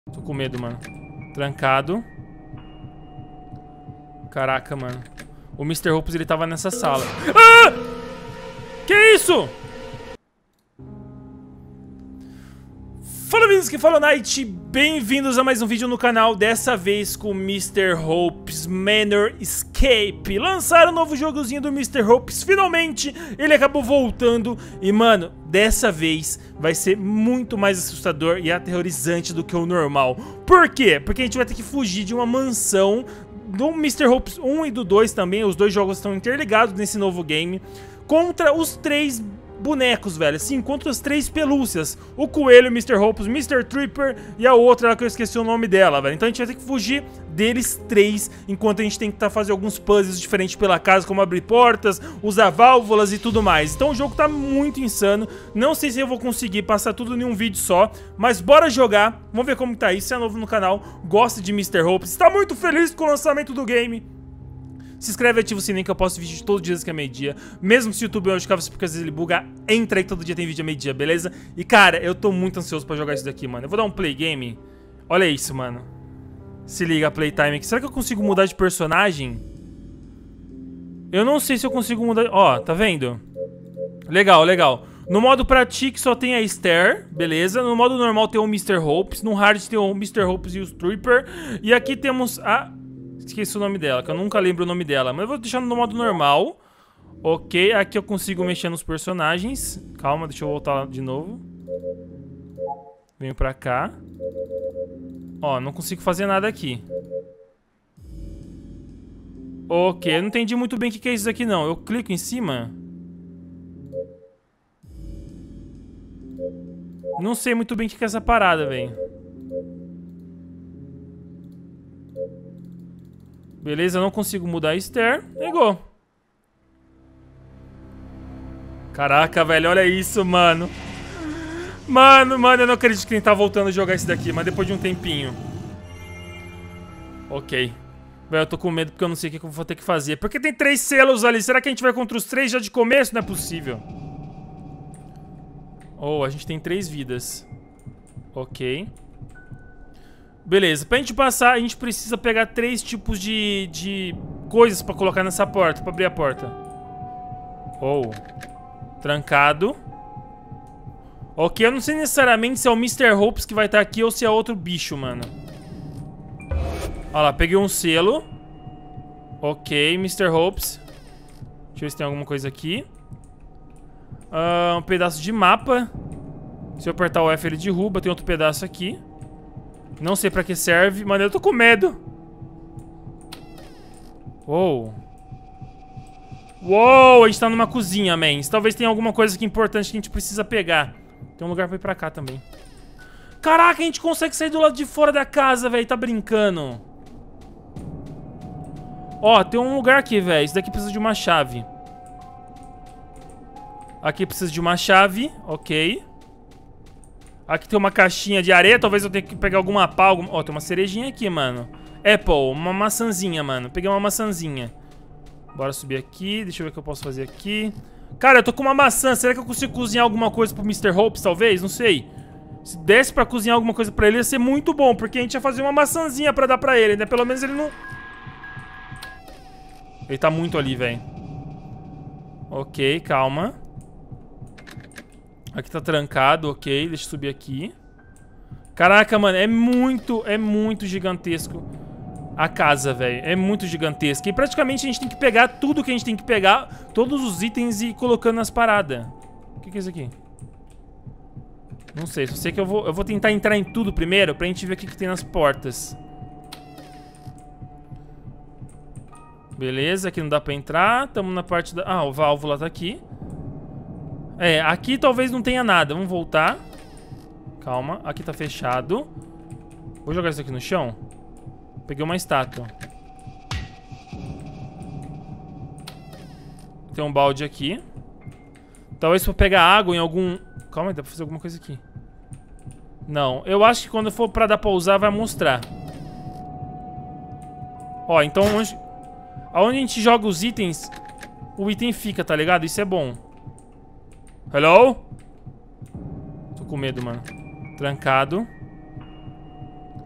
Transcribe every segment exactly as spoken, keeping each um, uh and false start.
Tô com medo, mano. Trancado. Caraca, mano. O mister Hopes, ele tava nessa sala. Ah! Que isso? Fala, amigos, que fala Night. Bem-vindos a mais um vídeo no canal. Dessa vez com o mister Hopes Manor Escape. Lançaram um novo jogozinho do mister Hopes. Finalmente, ele acabou voltando. E, mano, dessa vez vai ser muito mais assustador e aterrorizante do que o normal. Por quê? Porque a gente vai ter que fugir de uma mansão do mister Hopes um e do dois também. Os dois jogos estão interligados nesse novo game. Contra os três bonecos, velho. Sim, contra as três pelúcias. O coelho, o mister Hopes, o mister Tripper e a outra lá que eu esqueci o nome dela, velho. Então a gente vai ter que fugir deles três, enquanto a gente tem que tá, fazer alguns puzzles diferentes pela casa, como abrir portas, usar válvulas e tudo mais. Então o jogo tá muito insano. Não sei se eu vou conseguir passar tudo em um vídeo só, mas bora jogar. Vamos ver como tá isso. Se é novo no canal, gosta de mister Hopes, está muito feliz com o lançamento do game, se inscreve e ativa o sininho que eu posto vídeo todos os dias que é meio-dia. Mesmo se o YouTube hoje ficava porque às vezes ele buga, entra aí que todo dia tem vídeo a meio-dia, beleza? E cara, eu tô muito ansioso pra jogar isso daqui, mano. Eu vou dar um play game. Olha isso, mano. Se liga a playtime aqui. Será que eu consigo mudar de personagem? Eu não sei se eu consigo mudar... Ó, tá vendo? Legal, legal. No modo pratique só tem a Esther, beleza? No modo normal tem o mister Hopes. No hard tem o mister Hopes e o Tripper. E aqui temos a... Esqueci o nome dela, que eu nunca lembro o nome dela. Mas eu vou deixar no modo normal. Ok, aqui eu consigo mexer nos personagens. Calma, deixa eu voltar lá de novo. Venho pra cá. Ó, não consigo fazer nada aqui. Ok, eu não entendi muito bem o que é isso aqui não. Eu clico em cima. Não sei muito bem o que é essa parada, velho. Beleza, eu não consigo mudar a Esther. Pegou. Caraca, velho, olha isso, mano. Mano, mano, eu não acredito que ele tá voltando a jogar esse daqui, mas depois de um tempinho. Ok. Velho, eu tô com medo porque eu não sei o que eu vou ter que fazer. Porque tem três selos ali. Será que a gente vai contra os três já de começo? Não é possível. Oh, a gente tem três vidas. Ok. Beleza, pra gente passar, a gente precisa pegar três tipos de, de coisas pra colocar nessa porta, pra abrir a porta. Oh. Trancado. Ok, eu não sei necessariamente se é o mister Hopes que vai estar aqui ou se é outro bicho, mano. Olha lá, peguei um selo. Ok, mister Hopes. Deixa eu ver se tem alguma coisa aqui. uh, Um pedaço de mapa. Se eu apertar o F ele derruba, tem outro pedaço aqui. Não sei pra que serve, mano, eu tô com medo. Uou. Uou, a gente tá numa cozinha, man. Talvez tenha alguma coisa aqui importante que a gente precisa pegar. Tem um lugar pra ir pra cá também. Caraca, a gente consegue sair do lado de fora da casa, velho. Tá brincando. Ó, tem um lugar aqui, velho. Isso daqui precisa de uma chave. Aqui precisa de uma chave, ok. Aqui tem uma caixinha de areia, talvez eu tenha que pegar alguma pá, alguma... Ó, tem uma cerejinha aqui, mano. Apple, uma maçãzinha, mano. Peguei uma maçãzinha. Bora subir aqui, deixa eu ver o que eu posso fazer aqui. Cara, eu tô com uma maçã, será que eu consigo cozinhar alguma coisa pro mister Hopes, talvez? Não sei. Se desse pra cozinhar alguma coisa pra ele, ia ser muito bom, porque a gente ia fazer uma maçãzinha pra dar pra ele, né? Pelo menos ele não... Ele tá muito ali, velho. Ok, calma. Aqui tá trancado, ok, deixa eu subir aqui. Caraca, mano, é muito, é muito gigantesco a casa, velho. É muito gigantesca. E praticamente a gente tem que pegar tudo que a gente tem que pegar, todos os itens e ir colocando nas paradas. O que que é isso aqui? Não sei, só sei que eu vou, eu vou tentar entrar em tudo primeiro pra gente ver o que que tem nas portas. Beleza, aqui não dá pra entrar. Tamo na parte da... Ah, o válvula tá aqui. É, aqui talvez não tenha nada. Vamos voltar. Calma, aqui tá fechado. Vou jogar isso aqui no chão. Peguei uma estátua. Tem um balde aqui. Talvez pra pegar água em algum... Calma, dá pra fazer alguma coisa aqui. Não, eu acho que quando for pra dar pra usar vai mostrar. Ó, então onde... Aonde a gente joga os itens, o item fica, tá ligado? Isso é bom. Hello? Tô com medo, mano. Trancado.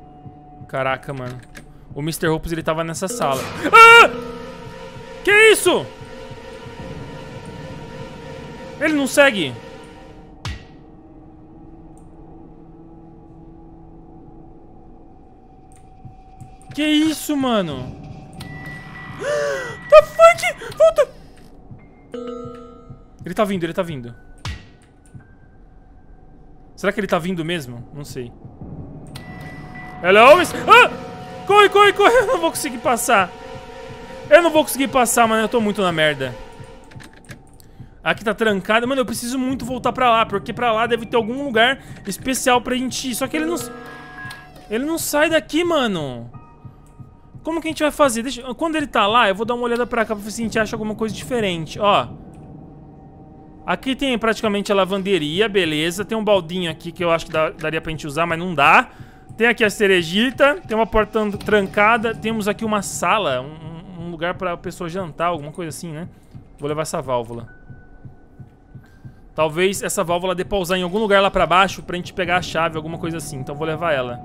Caraca, mano. O mister Hopes, ele tava nessa sala. Ah! Que isso? Ele não segue. Que isso, mano? The fuck? Volta! Ele tá vindo, ele tá vindo. Será que ele tá vindo mesmo? Não sei. Hello, miss... Ah! Corre, corre, corre! Eu não vou conseguir passar. Eu não vou conseguir passar, mano. Eu tô muito na merda. Aqui tá trancado. Mano, eu preciso muito voltar pra lá, porque pra lá deve ter algum lugar especial pra gente ir. Só que ele não... Ele não sai daqui, mano. Como que a gente vai fazer? Deixa... Quando ele tá lá, eu vou dar uma olhada pra cá pra ver se a gente acha alguma coisa diferente. Ó. Aqui tem praticamente a lavanderia, beleza. Tem um baldinho aqui que eu acho que dá, daria pra gente usar, mas não dá. Tem aqui a cerejita. Tem uma porta trancada. Temos aqui uma sala, um, um lugar pra pessoa jantar, alguma coisa assim, né? Vou levar essa válvula. Talvez essa válvula dê pra usar em algum lugar lá pra baixo pra gente pegar a chave, alguma coisa assim. Então vou levar ela.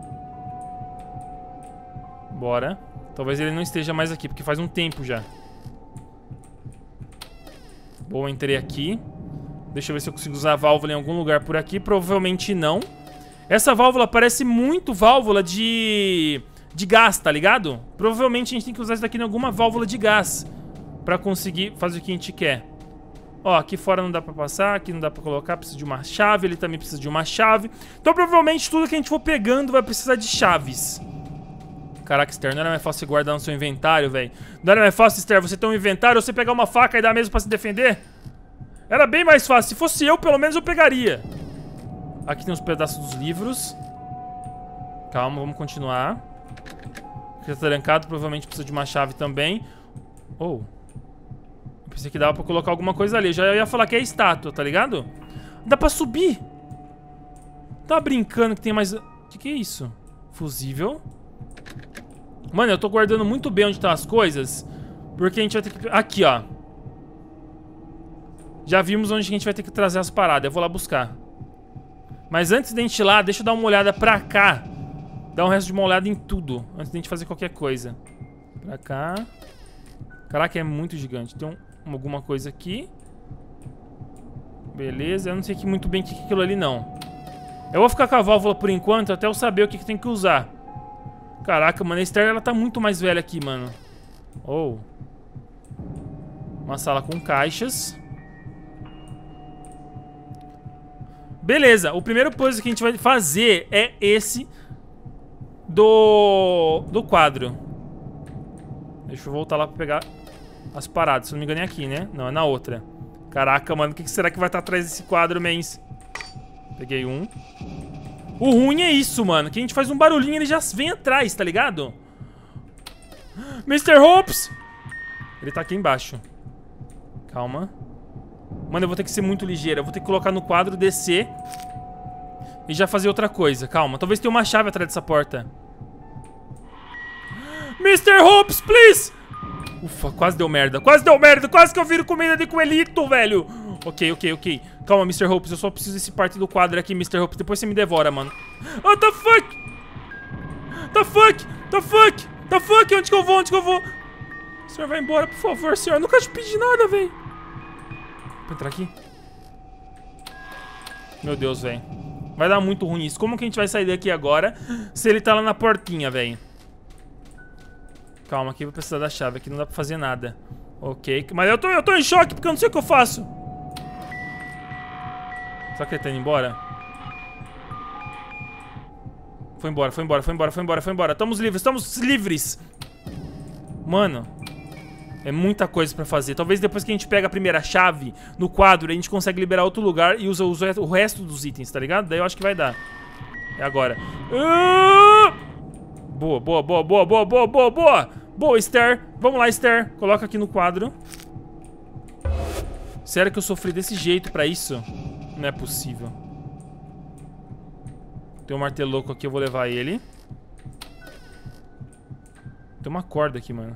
Bora. Talvez ele não esteja mais aqui, porque faz um tempo já. Boa, entrei aqui. Deixa eu ver se eu consigo usar a válvula em algum lugar por aqui. Provavelmente não. Essa válvula parece muito válvula de... de gás, tá ligado? Provavelmente a gente tem que usar isso daqui em alguma válvula de gás pra conseguir fazer o que a gente quer. Ó, aqui fora não dá pra passar, aqui não dá pra colocar, precisa de uma chave, ele também precisa de uma chave. Então provavelmente tudo que a gente for pegando vai precisar de chaves. Caraca, Esther, não era mais fácil você guardar no seu inventário, velho? Não era mais fácil, Esther, você ter um inventário ou você pegar uma faca e dar mesmo pra se defender? Era bem mais fácil. Se fosse eu, pelo menos eu pegaria. Aqui tem uns pedaços dos livros. Calma, vamos continuar. Aqui tá trancado, provavelmente precisa de uma chave também. Oh. Pensei que dava pra colocar alguma coisa ali. Eu já ia falar que é estátua, tá ligado? Dá pra subir. Tá brincando que tem mais... O que que é isso? Fusível. Mano, eu tô guardando muito bem onde estão as coisas, porque a gente vai ter que... Aqui, ó. Já vimos onde a gente vai ter que trazer as paradas. Eu vou lá buscar. Mas antes de a gente ir lá, deixa eu dar uma olhada pra cá. Dar um resto de uma olhada em tudo, antes de a gente fazer qualquer coisa. Pra cá. Caraca, é muito gigante. Tem um, alguma coisa aqui. Beleza, eu não sei que muito bem o que é aquilo ali, não. Eu vou ficar com a válvula por enquanto, até eu saber o que, que tem que usar. Caraca, mano, a Esther, ela tá muito mais velha aqui, mano. Oh. Uma sala com caixas. Beleza, o primeiro puzzle que a gente vai fazer é esse do, do quadro. Deixa eu voltar lá pra pegar as paradas. Se não me engano é aqui, né? Não, é na outra. Caraca, mano, o que será que vai estar atrás desse quadro, mens? Peguei um. O ruim é isso, mano, que a gente faz um barulhinho e ele já vem atrás, tá ligado? mister Hopes! Ele tá aqui embaixo. Calma. Mano, eu vou ter que ser muito ligeiro. Eu vou ter que colocar no quadro, descer e já fazer outra coisa. Calma, talvez tenha uma chave atrás dessa porta. mister Hopes, please! Ufa, quase deu merda. Quase deu merda. Quase que eu viro comida de coelhito, velho. Ok, ok, ok. Calma, mister Hopes. Eu só preciso desse parte do quadro aqui, mister Hopes. Depois você me devora, mano. What the fuck? The fuck? The fuck? The fuck? Onde que eu vou? Onde que eu vou? O senhor vai embora, por favor, senhor. Eu nunca te pedi nada, velho. Vou entrar aqui. Meu Deus, velho. Vai dar muito ruim isso. Como que a gente vai sair daqui agora se ele tá lá na portinha, velho? Calma, aqui eu vou precisar da chave. Aqui não dá pra fazer nada. Ok. Mas eu tô, eu tô em choque porque eu não sei o que eu faço. Será que ele tá indo embora? Foi embora, foi embora, foi embora, foi embora, foi embora. Estamos livres, estamos livres. Mano, é muita coisa pra fazer. Talvez depois que a gente pega a primeira chave no quadro, a gente consegue liberar outro lugar e usa, usa o resto dos itens, tá ligado? Daí eu acho que vai dar. É agora. Uh! Boa, boa, boa, boa, boa, boa, boa, boa. Boa, Esther. Vamos lá, Esther. Coloca aqui no quadro. Sério que eu sofri desse jeito pra isso? Não é possível. Tem um martelo louco aqui, eu vou levar ele. Tem uma corda aqui, mano.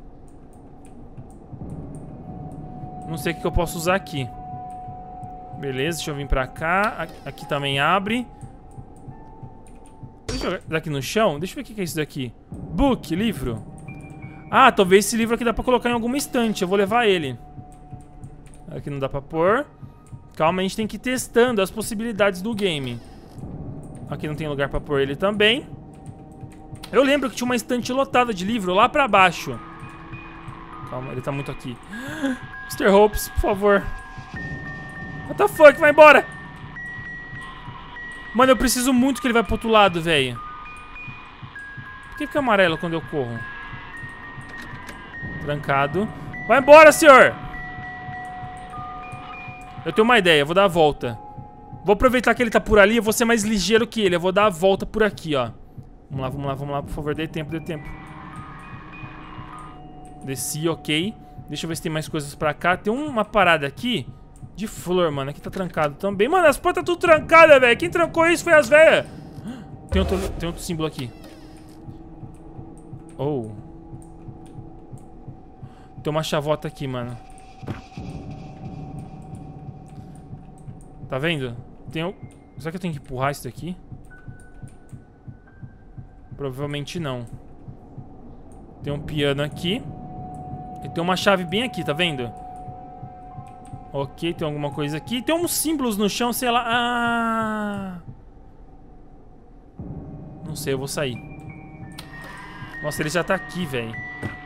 Não sei o que eu posso usar aqui. Beleza, deixa eu vir pra cá. Aqui também abre. eu jogar aqui no chão? Deixa eu ver o que é isso daqui. Book, livro. Ah, talvez esse livro aqui dá pra colocar em alguma estante. Eu vou levar ele. Aqui não dá pra pôr. Calma, a gente tem que ir testando as possibilidades do game. Aqui não tem lugar pra pôr ele também. Eu lembro que tinha uma estante lotada de livro lá pra baixo. Calma, ele tá muito aqui. mister Hopes, por favor. What the fuck? Vai embora! Mano, eu preciso muito que ele vá pro outro lado, velho. Por que fica amarelo quando eu corro? Trancado. Vai embora, senhor! Eu tenho uma ideia, eu vou dar a volta. Vou aproveitar que ele tá por ali, eu vou ser mais ligeiro que ele. Eu vou dar a volta por aqui, ó. Vamos lá, vamos lá, vamos lá, por favor, dê tempo, dê tempo. Desci, ok. Deixa eu ver se tem mais coisas pra cá. Tem uma parada aqui de flor, mano. Aqui tá trancado também. Mano, as portas tudo trancadas, velho. Quem trancou isso foi as velhas. Tem outro, tem outro símbolo aqui. Oh. Tem uma chavota aqui, mano. Tá vendo? Tem um... Será que eu tenho que empurrar isso daqui? Provavelmente não. Tem um piano aqui. E tem uma chave bem aqui, tá vendo? Ok, tem alguma coisa aqui. Tem uns símbolos no chão, sei lá. Ah! Não sei, eu vou sair. Nossa, ele já tá aqui, velho.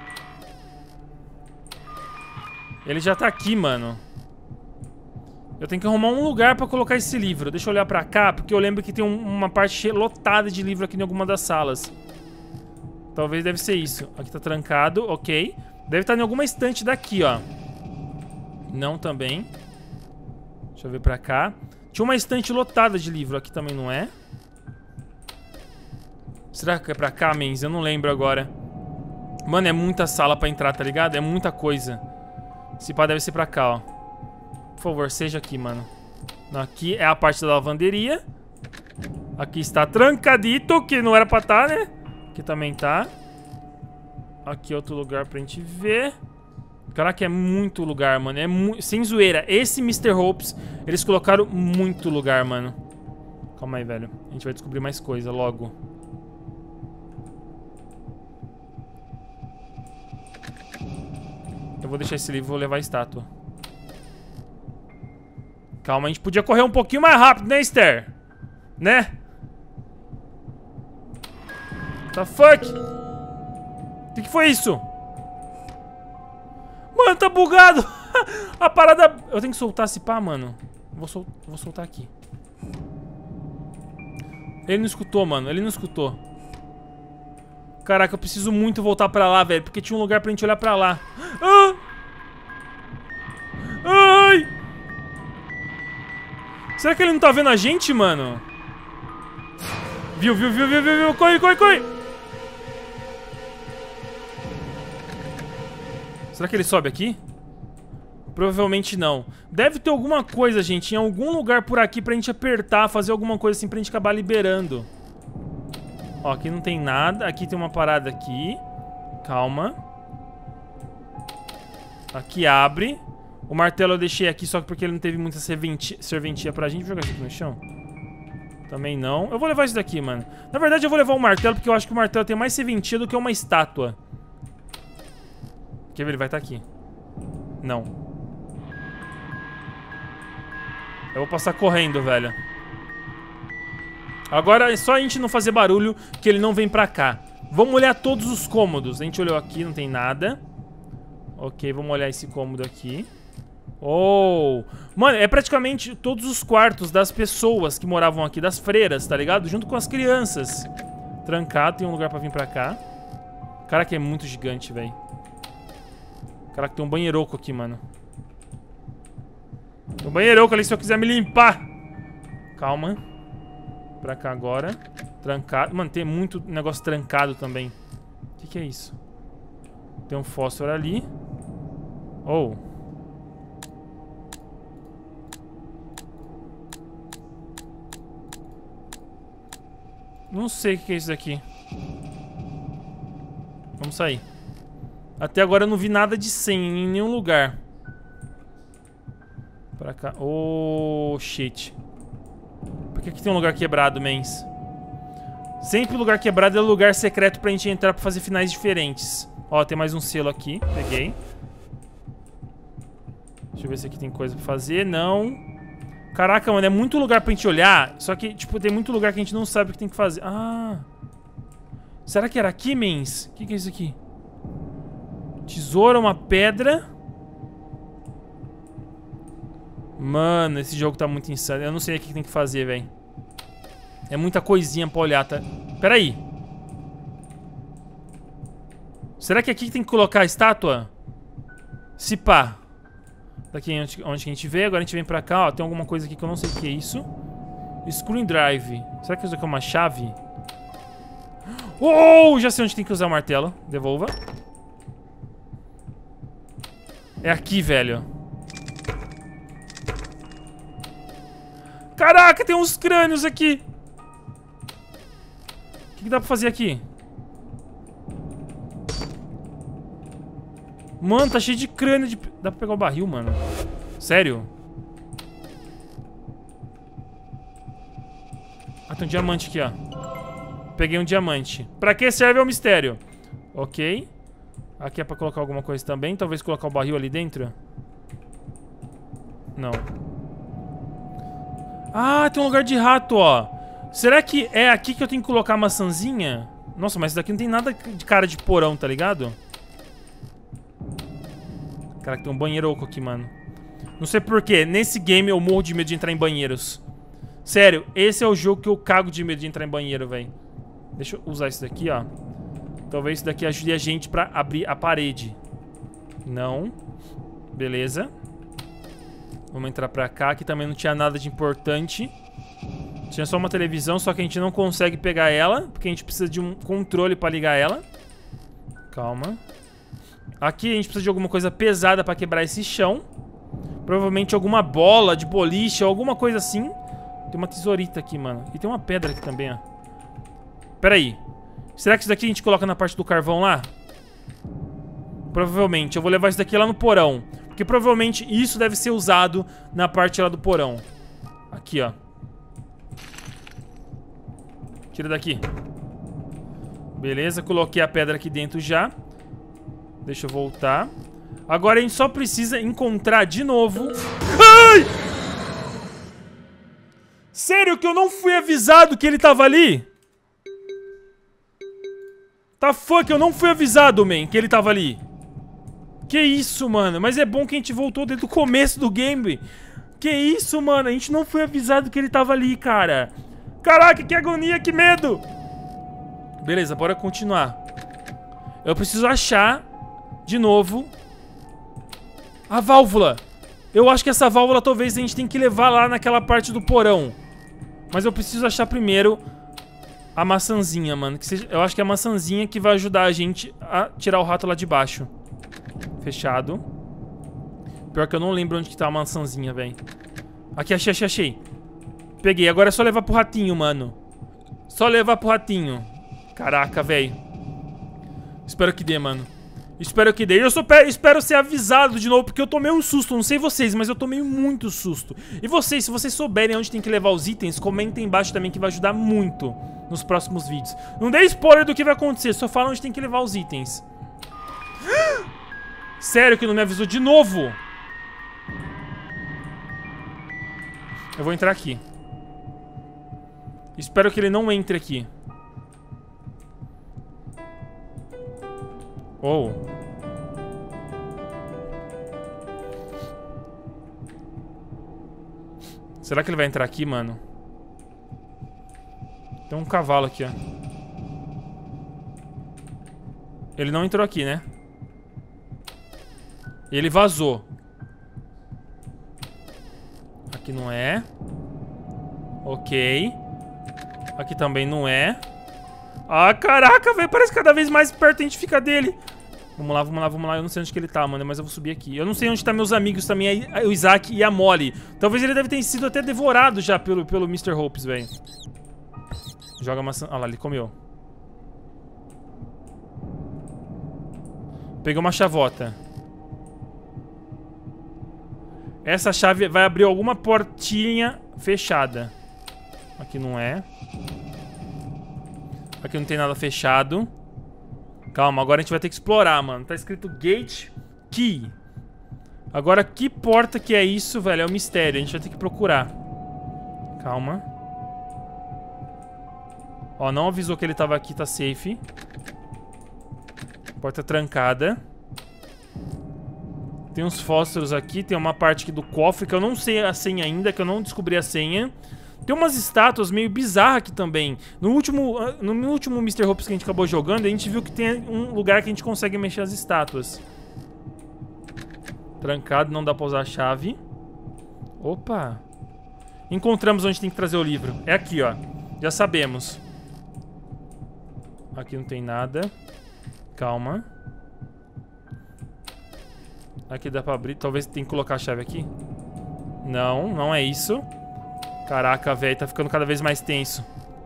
Ele já tá aqui, mano. Eu tenho que arrumar um lugar pra colocar esse livro. Deixa eu olhar pra cá, porque eu lembro que tem um, uma parte lotada de livro aqui em alguma das salas. Talvez deve ser isso. Aqui tá trancado, ok. Deve estar em alguma estante daqui, ó. Não também. Deixa eu ver pra cá. Tinha uma estante lotada de livro. Aqui também não é. Será que é pra cá, mens? Eu não lembro agora. Mano, é muita sala pra entrar, tá ligado? É muita coisa. Esse pá deve ser pra cá, ó. Por favor, seja aqui, mano. Não, aqui é a parte da lavanderia. Aqui está trancadito, que não era pra estar, né? Aqui também tá. Aqui é outro lugar pra gente ver. Caraca, é muito lugar, mano. É mu... Sem zoeira. Esse mister Hopes, eles colocaram muito lugar, mano. Calma aí, velho. A gente vai descobrir mais coisa logo. Eu vou deixar esse livro e vou levar a estátua. Calma, a gente podia correr um pouquinho mais rápido, né, Esther? Né? What the fuck? O que, que foi isso? Mano, tá bugado. A parada... Eu tenho que soltar esse pá, mano. Vou, sol... Vou soltar aqui. Ele não escutou, mano. Ele não escutou. Caraca, eu preciso muito voltar pra lá, velho. Porque tinha um lugar pra gente olhar pra lá. Ah! Ai! Será que ele não tá vendo a gente, mano? Viu, viu, viu, viu, viu, viu. Corre, corre, corre. Será que ele sobe aqui? Provavelmente não. Deve ter alguma coisa, gente, em algum lugar por aqui pra gente apertar, fazer alguma coisa assim pra gente acabar liberando. Ó, aqui não tem nada. Aqui tem uma parada aqui. Calma. Aqui abre. O martelo eu deixei aqui só porque ele não teve muita serventia, serventia pra gente. Vou jogar isso aqui no chão. Também não. Eu vou levar isso daqui, mano. Na verdade eu vou levar o martelo porque eu acho que o martelo tem mais serventia do que uma estátua. Quer ver? Ele vai estar aqui. Não. Eu vou passar correndo, velho. Agora é só a gente não fazer barulho que ele não vem pra cá. Vamos olhar todos os cômodos. A gente olhou aqui, não tem nada. Ok, vamos olhar esse cômodo aqui. Oh! Mano, é praticamente todos os quartos das pessoas que moravam aqui, das freiras, tá ligado? Junto com as crianças. Trancado, tem um lugar pra vir pra cá. Caraca, é muito gigante, velho. Caraca, tem um banheiroco aqui, mano. Tem um banheiroco ali se eu quiser me limpar. Calma. Pra cá agora. Trancado. Mano, tem muito negócio trancado também. O que que é isso? Tem um fósforo ali. Oh. Não sei o que é isso daqui. Vamos sair. Até agora eu não vi nada de senha em nenhum lugar. Pra cá. Oh, shit. Por que aqui tem um lugar quebrado, mens? Sempre lugar quebrado é lugar secreto pra gente entrar pra fazer finais diferentes. Ó, tem mais um selo aqui. Peguei. Deixa eu ver se aqui tem coisa pra fazer. Não. Caraca, mano, é muito lugar pra gente olhar. Só que, tipo, tem muito lugar que a gente não sabe o que tem que fazer. Ah. Será que era aqui, mens? O que, que é isso aqui? Tesoura, uma pedra. Mano, esse jogo tá muito insano. Eu não sei o que tem que fazer, velho. É muita coisinha pra olhar, tá? Pera aí. Será que aqui tem que colocar a estátua? Se pá. Daqui onde, onde a gente veio. Agora a gente vem pra cá, ó. Tem alguma coisa aqui que eu não sei o que é isso. Screwdrive. Será que isso aqui é uma chave? Oh, já sei onde tem que usar o martelo. Devolva. É aqui, velho. Caraca, tem uns crânios aqui. O que, que dá pra fazer aqui? Mano, tá cheio de crânio de... Dá pra pegar o barril, mano. Sério? Ah, tem um diamante aqui, ó. Peguei um diamante. Pra que serve é o mistério. Ok. Aqui é pra colocar alguma coisa também. Talvez colocar o barril ali dentro. Não. Ah, tem um lugar de rato, ó. Será que é aqui que eu tenho que colocar a maçãzinha? Nossa, mas isso daqui não tem nada de cara de porão, tá ligado? Caraca, tem um banheiro oco aqui, mano. Não sei porquê. Nesse game eu morro de medo de entrar em banheiros. Sério, esse é o jogo que eu cago de medo de entrar em banheiro, velho. Deixa eu usar isso daqui, ó. Talvez isso daqui ajude a gente pra abrir a parede. Não. Beleza. Vamos entrar pra cá. Aqui também não tinha nada de importante. Tinha só uma televisão, só que a gente não consegue pegar ela, porque a gente precisa de um controle pra ligar ela. Calma. Aqui a gente precisa de alguma coisa pesada pra quebrar esse chão. Provavelmente alguma bola de boliche ou alguma coisa assim. Tem uma tesourita aqui, mano. E tem uma pedra aqui também, ó. Pera aí. Será que isso daqui a gente coloca na parte do carvão lá? Provavelmente. Eu vou levar isso daqui lá no porão. Porque provavelmente isso deve ser usado na parte lá do porão. Aqui, ó. Tira daqui. Beleza, coloquei a pedra aqui dentro já. Deixa eu voltar. Agora a gente só precisa encontrar de novo... Ai! Sério que eu não fui avisado que ele tava ali? Tá fuck, eu não fui avisado, man, que ele tava ali. Que isso, mano. Mas é bom que a gente voltou desde o começo do game. Que isso, mano. A gente não foi avisado que ele tava ali, cara. Caraca, que agonia, que medo. Beleza, bora continuar. Eu preciso achar de novo a válvula. Eu acho que essa válvula talvez a gente tenha que levar lá naquela parte do porão. Mas eu preciso achar primeiro a maçãzinha, mano. Que seja, eu acho que é a maçãzinha que vai ajudar a gente a tirar o rato lá de baixo. Fechado. Pior que eu não lembro onde que tá a maçãzinha, velho. Aqui, achei, achei, achei. Peguei, agora é só levar pro ratinho, mano. Só levar pro ratinho. Caraca, velho. Espero que dê, mano. Espero que dê. Eu só espero ser avisado de novo, porque eu tomei um susto. Não sei vocês, mas eu tomei muito susto. E vocês, se vocês souberem onde tem que levar os itens, comentem embaixo também, que vai ajudar muito nos próximos vídeos. Não dê spoiler do que vai acontecer, só fala onde tem que levar os itens. Sério que não me avisou de novo? Eu vou entrar aqui. Espero que ele não entre aqui. Oh. Será que ele vai entrar aqui, mano? Tem um cavalo aqui, ó. Ele não entrou aqui, né? Ele vazou. Aqui não é. Ok. Aqui também não é. Ah, caraca, velho. Parece que cada vez mais perto a gente fica dele. Vamos lá, vamos lá, vamos lá. Eu não sei onde que ele tá, mano, mas eu vou subir aqui. Eu não sei onde tá meus amigos também, o Isaac e a Molly. Talvez ele deve ter sido até devorado já pelo, pelo mister Hopes, velho. Joga maçã. Ah lá, ele comeu. Pegou uma chavota. Essa chave vai abrir alguma portinha fechada. Aqui não é. Aqui não tem nada fechado. Calma, agora a gente vai ter que explorar, mano. Tá escrito Gate Key. Agora, que porta que é isso, velho? É um mistério. A gente vai ter que procurar. Calma. Ó, não avisou que ele tava aqui, tá safe. Porta trancada. Tem uns fósforos aqui. Tem uma parte aqui do cofre que eu não sei a senha ainda, que eu não descobri a senha. Tem umas estátuas meio bizarras aqui também. No último, no último mister Hopes que a gente acabou jogando, a gente viu que tem um lugar que a gente consegue mexer as estátuas. Trancado, não dá pra usar a chave. Opa. Encontramos onde tem que trazer o livro. É aqui, ó. Já sabemos. Aqui não tem nada. Calma. Aqui dá pra abrir. Talvez tem que colocar a chave aqui. Não, não é isso. Caraca, velho. Tá ficando cada vez mais tenso.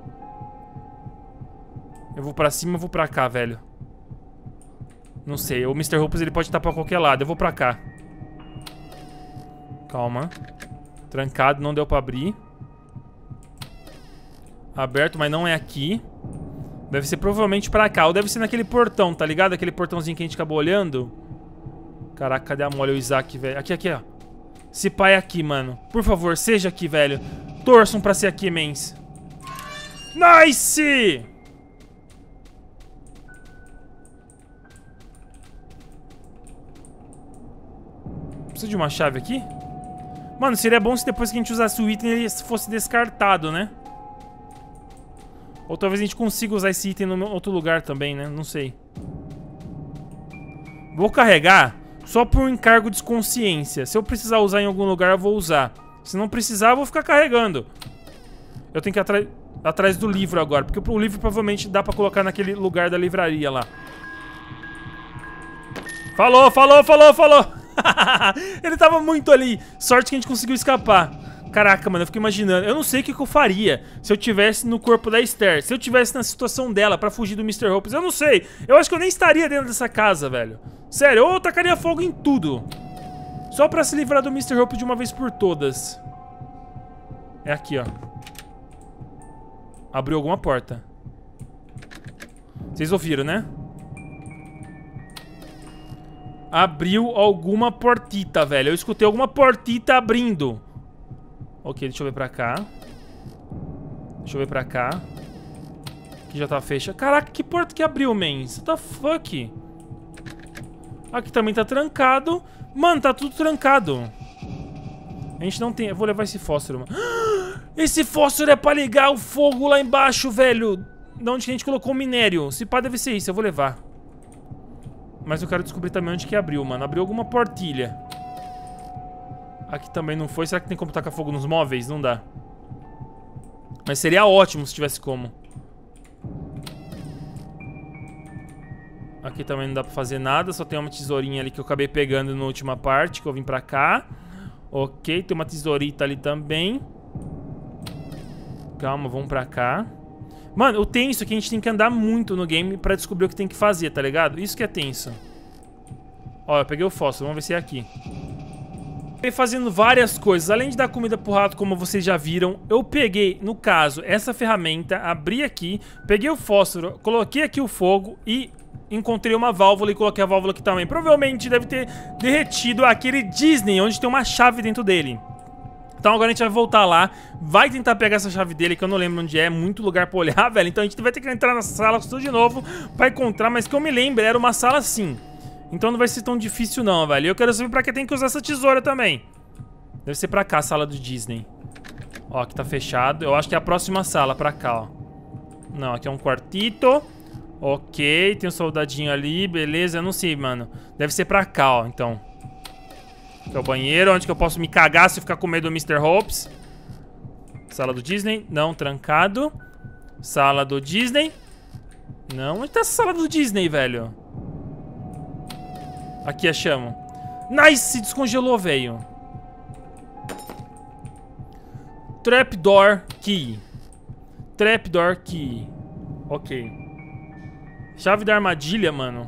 Eu vou pra cima ou vou pra cá, velho? Não sei. O mister Hopes, ele pode estar pra qualquer lado. Eu vou pra cá. Calma. Trancado, não deu pra abrir. Aberto, mas não é aqui. Deve ser provavelmente pra cá. Ou deve ser naquele portão, tá ligado? Aquele portãozinho que a gente acabou olhando. Caraca, cadê a mole? O Isaac, velho. Aqui, aqui, ó. Esse pai é aqui, mano. Por favor, seja aqui, velho. Torçam pra ser aqui, mens. Nice! Precisa de uma chave aqui? Mano, seria bom se depois que a gente usasse o item ele fosse descartado, né? Ou talvez a gente consiga usar esse item em outro lugar também, né? Não sei. Vou carregar só por um encargo de consciência. Se eu precisar usar em algum lugar, eu vou usar. Se não precisar, eu vou ficar carregando. Eu tenho que ir atra atrás do livro agora. Porque o livro provavelmente dá pra colocar naquele lugar da livraria lá. Falou, falou, falou, falou! Ele tava muito ali. Sorte que a gente conseguiu escapar. Caraca, mano, eu fico imaginando. Eu não sei o que, que eu faria se eu tivesse no corpo da Esther. Se eu tivesse na situação dela pra fugir do mister Hopes. Eu não sei. Eu acho que eu nem estaria dentro dessa casa, velho. Sério, ou eu tacaria fogo em tudo. Só pra se livrar do mister Hopes de uma vez por todas. É aqui, ó. Abriu alguma porta. Vocês ouviram, né? Abriu alguma portita, velho. Eu escutei alguma portita abrindo. Ok, deixa eu ver pra cá. Deixa eu ver pra cá. Aqui já tá fechado. Caraca, que porta que abriu, mens? What the fuck? Aqui também tá trancado. Mano, tá tudo trancado. A gente não tem... Eu vou levar esse fósforo, mano. Esse fósforo é pra ligar o fogo lá embaixo, velho. De onde que a gente colocou o minério. Se pá, deve ser isso. Eu vou levar. Mas eu quero descobrir também onde que abriu, mano. Abriu alguma portilha. Aqui também não foi. Será que tem como tacar fogo nos móveis? Não dá. Mas seria ótimo se tivesse como. Aqui também não dá pra fazer nada. Só tem uma tesourinha ali que eu acabei pegando na última parte, que eu vim pra cá. Ok, tem uma tesourita ali também. Calma, vamos pra cá. Mano, o tenso é que a gente tem que andar muito no game pra descobrir o que tem que fazer, tá ligado? Isso que é tenso. Ó, eu peguei o fósforo, vamos ver se é aqui. Eu fazendo várias coisas, além de dar comida pro rato, como vocês já viram, eu peguei, no caso, essa ferramenta, abri aqui, peguei o fósforo, coloquei aqui o fogo e encontrei uma válvula e coloquei a válvula aqui também. Provavelmente deve ter derretido aquele Disney, onde tem uma chave dentro dele. Então agora a gente vai voltar lá, vai tentar pegar essa chave dele, que eu não lembro onde é, muito lugar pra olhar, velho. Então a gente vai ter que entrar na sala tudo de novo pra encontrar, mas que eu me lembro, era uma sala assim. Então não vai ser tão difícil não, velho. Eu quero saber pra que tem que usar essa tesoura também. Deve ser pra cá, a sala do Disney. Ó, aqui tá fechado. Eu acho que é a próxima sala, pra cá, ó. Não, aqui é um quartito. Ok, tem um soldadinho ali, beleza. Eu não sei, mano. Deve ser pra cá, ó, então. Aqui é o banheiro, onde que eu posso me cagar se eu ficar com medo do mister Hopes. Sala do Disney. Não, trancado. Sala do Disney. Não, onde tá essa sala do Disney, velho? Aqui achamos. Nice, descongelou, velho. Trapdoor Key. Trapdoor Key. Ok. Chave da armadilha, mano.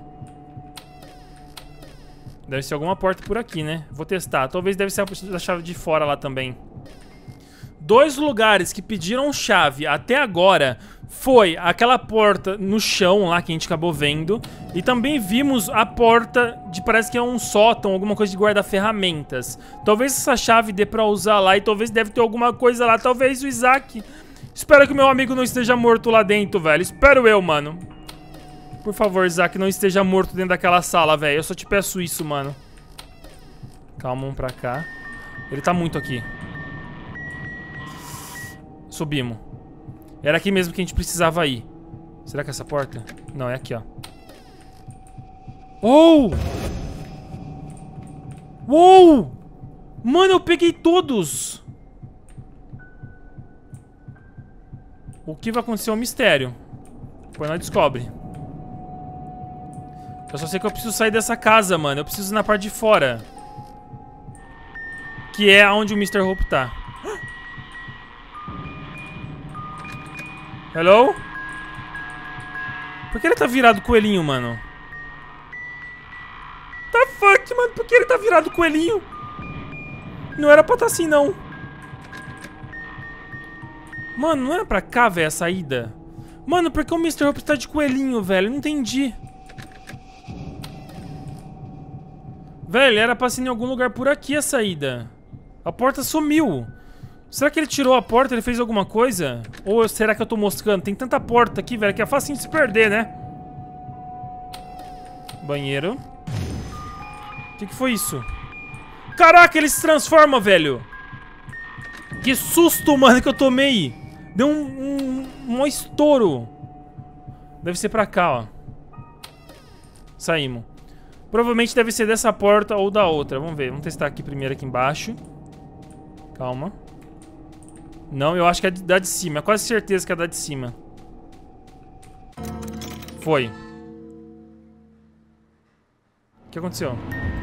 Deve ser alguma porta por aqui, né? Vou testar. Talvez deve ser a chave de fora lá também. dois lugares que pediram chave até agora foi aquela porta no chão lá que a gente acabou vendo. E também vimos a porta de, parece que é um sótão, alguma coisa de guardar ferramentas. Talvez essa chave dê pra usar lá e talvez deve ter alguma coisa lá. Talvez o Isaac... Espero que o meu amigo não esteja morto lá dentro, velho. Espero eu, mano. Por favor, Isaac, não esteja morto dentro daquela sala, velho. Eu só te peço isso, mano. Calma, vamos pra cá. Ele tá muito aqui. Subimos. Era aqui mesmo que a gente precisava ir. Será que é essa porta? Não, é aqui, ó. Oh! Uou! Mano, eu peguei todos! O que vai acontecer é um mistério. Depois nós descobre. Eu só sei que eu preciso sair dessa casa, mano. Eu preciso ir na parte de fora. Que é onde o mister Hope tá. Hello? Por que ele tá virado coelhinho, mano? The fuck, mano? Por que ele tá virado coelhinho? Não era pra tá assim, não. Mano, não era pra cá, velho, a saída? Mano, por que o mister Hope tá de coelhinho, velho? Não entendi. Velho, era pra ser em algum lugar por aqui a saída. A porta sumiu. Será que ele tirou a porta? Ele fez alguma coisa? Ou será que eu tô moscando? Tem tanta porta aqui, velho, que é fácil de se perder, né? Banheiro. O que que foi isso? Caraca, ele se transforma, velho. Que susto, mano, que eu tomei. Deu um, um, um estouro. Deve ser pra cá, ó. Saímos. Provavelmente deve ser dessa porta ou da outra. Vamos ver, vamos testar aqui primeiro aqui embaixo. Calma. Não, eu acho que é da de cima. É quase certeza que é da de cima. Foi. O que aconteceu?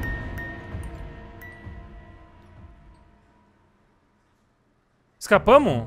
Escapamos?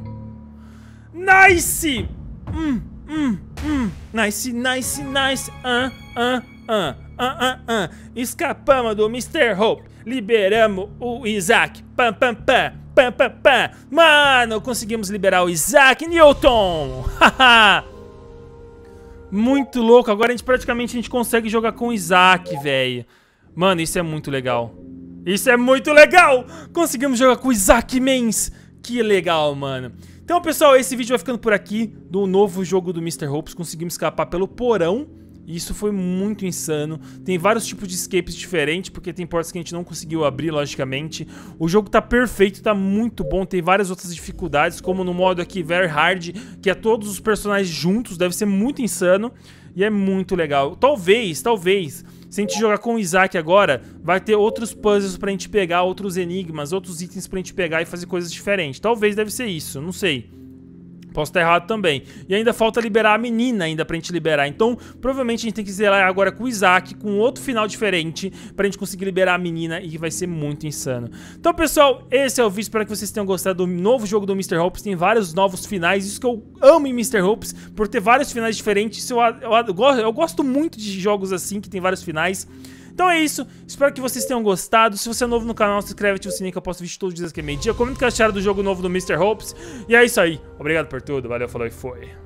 Nice! Hum, hum, hum. Nice, nice, nice. Ah, ah, ah, ah, ah, ah. Escapamos do mister Hope. Liberamos o Isaac. Pam, pam, pam. Pam, pam, pam. Mano, conseguimos liberar o Isaac Newton. Haha. Muito louco. Agora a gente praticamente a gente consegue jogar com o Isaac, velho. Mano, isso é muito legal. Isso é muito legal. Conseguimos jogar com o Isaac Mens. Que legal, mano. Então, pessoal, esse vídeo vai ficando por aqui do novo jogo do mister Hope. Conseguimos escapar pelo porão. E isso foi muito insano. Tem vários tipos de escapes diferentes, porque tem portas que a gente não conseguiu abrir, logicamente. O jogo tá perfeito, tá muito bom. Tem várias outras dificuldades, como no modo aqui Very Hard, que é todos os personagens juntos. Deve ser muito insano. E é muito legal. Talvez, talvez, se a gente jogar com o Isaac agora, vai ter outros puzzles pra gente pegar, outros enigmas, outros itens pra gente pegar e fazer coisas diferentes. Talvez deve ser isso, não sei. Posso estar errado também. E ainda falta liberar a menina ainda pra gente liberar. Então, provavelmente a gente tem que zerar agora com o Isaac, com outro final diferente, pra gente conseguir liberar a menina e vai ser muito insano. Então, pessoal, esse é o vídeo. Espero que vocês tenham gostado do novo jogo do mister Hope. Tem vários novos finais. Isso que eu amo em mister Hope, por ter vários finais diferentes. Eu, eu, eu, eu gosto muito de jogos assim, que tem vários finais. Então é isso, espero que vocês tenham gostado. Se você é novo no canal, se inscreve, ativa o sininho que eu posto vídeo todos os dias que é meio-dia. Comenta o que acharam do jogo novo do mister Hope. E é isso aí, obrigado por tudo, valeu, falou e foi.